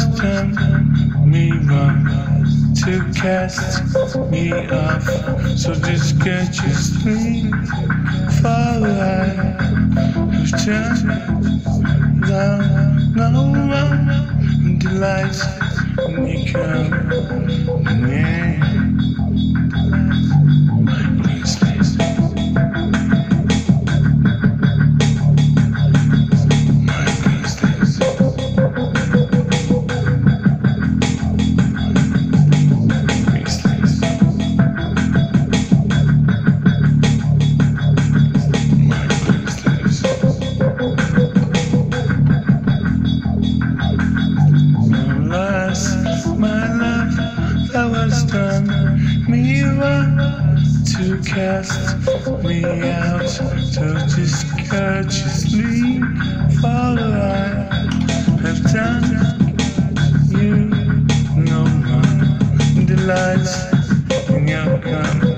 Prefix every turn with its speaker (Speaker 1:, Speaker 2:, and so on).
Speaker 1: done me wrong to cast me off. So just get your sleep, for I have turned down no one delights when you come near. Done me wrong to cast me out, so just courteously follow. I have done you no harm, delights in your company.